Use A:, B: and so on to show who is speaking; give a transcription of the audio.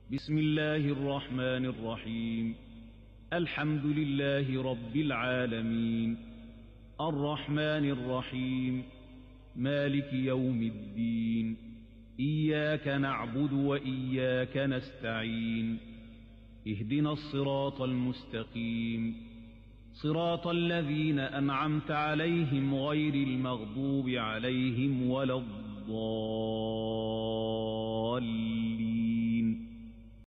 A: بسم الله الرحمن الرحيم. الحمد لله رب العالمين، الرحمن الرحيم، مالك يوم الدين، إياك نعبد وإياك نستعين، اهدنا الصراط المستقيم، صراط الذين أنعمت عليهم غير المغضوب عليهم ولا الضالين.